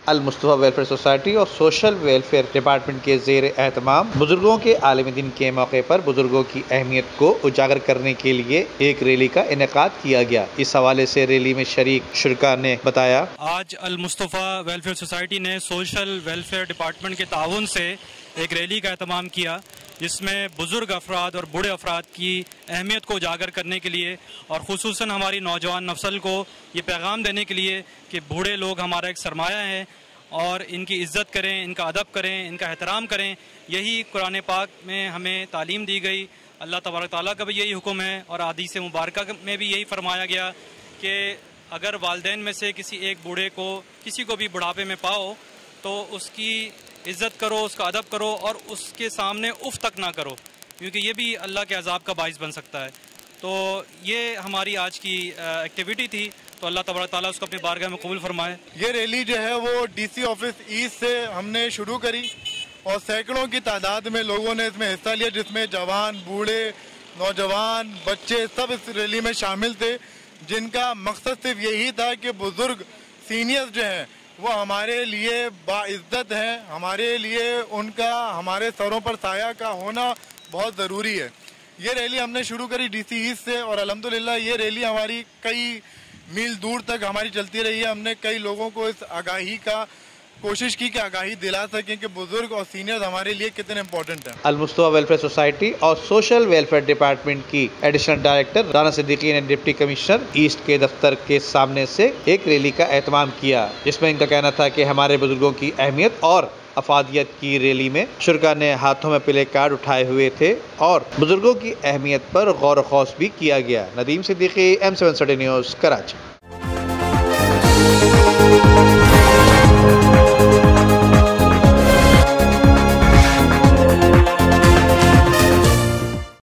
अल Mustafa welfare society और social welfare department के ज़ेर एहतमाम बुजुर्गों के आलमी दिन के मौके पर बुजुर्गों की अहमियत को उजागर करने के लिए एक रैली का इनेकाद किया गया। इस हवाले से रैली में शरीक शुरका ने बताया, आज अल मुस्तफा वेलफेयर सोसाइटी ने सोशल वेलफेयर डिपार्टमेंट के ताउन से एक रैली का एहतमाम किया, जिसमें बुजुर्ग अफराद और बूढ़े अफराद की अहमियत को उजागर करने के लिए और ख़ुसूसन हमारी नौजवान नस्ल को ये पैगाम देने के लिए कि बूढ़े लोग हमारा एक सरमाया है और इनकी इज़्ज़त करें, इनका अदब करें, इनका एहतराम करें। यही कुरान पाक में हमें तालीम दी गई। अल्लाह तबारक ताला का भी यही हुक्म है और हदीस मुबारक में भी यही फरमाया गया कि अगर वालिदैन में से किसी एक बूढ़े को किसी को भी बुढ़ापे में पाओ तो उसकी इज़्ज़त करो, उसका अदब करो और उसके सामने उफ़ तक ना करो, क्योंकि ये भी अल्लाह के अज़ाब का बाइस बन सकता है। तो ये हमारी आज की एक्टिविटी थी, तो अल्लाह तबारक ताला उसको अपनी बारगाह में कबूल फरमाए। ये रैली जो है वो डीसी ऑफिस ईस्ट से हमने शुरू करी और सैकड़ों की तादाद में लोगों ने इसमें हिस्सा लिया, जिसमें जवान, बूढ़े, नौजवान, बच्चे सब इस रैली में शामिल थे, जिनका मकसद सिर्फ यही था कि बुजुर्ग सीनियर्स जो हैं वो हमारे लिए बाइज्जत हैं, हमारे लिए उनका हमारे सरों पर साया का होना बहुत ज़रूरी है। ये रैली हमने शुरू करी डीसी ईस्ट से और अल्हम्दुलिल्लाह ये रैली हमारी कई मील दूर तक हमारी चलती रही है। हमने कई लोगों को इस आगाही का कोशिश की कि आगाही दिला सकें कि बुजुर्ग और सीनियर्स हमारे लिए कितने इम्पोर्टेंट हैं। अल मुस्तफा वेलफेयर सोसाइटी और सोशल वेलफेयर डिपार्टमेंट की एडिशनल डायरेक्टर राना सिद्दीकी ने डिप्टी कमिश्नर ईस्ट के दफ्तर के सामने से एक रैली का एहतमाम किया, जिसमें इनका कहना था कि हमारे बुजुर्गों की अहमियत और अफादियत की रैली में शुरका ने हाथों में प्ले कार्ड उठाए हुए थे और बुजुर्गों की अहमियत पर गौर खौस भी किया गया। Nadeem Siddiqui, M7 news, Karachi.